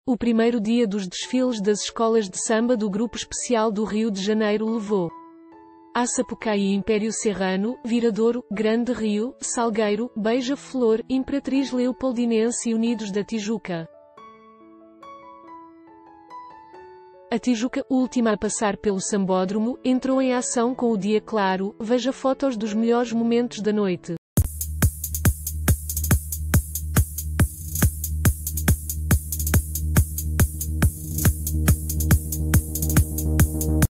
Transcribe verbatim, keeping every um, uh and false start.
O primeiro dia dos desfiles das escolas de samba do Grupo Especial do Rio de Janeiro levou a Sapucaí, Império Serrano, Viradouro, Grande Rio, Salgueiro, Beija-Flor, Imperatriz Leopoldinense e Unidos da Tijuca. A Tijuca, última a passar pelo Sambódromo, entrou em ação com o dia claro. Veja fotos dos melhores momentos da noite.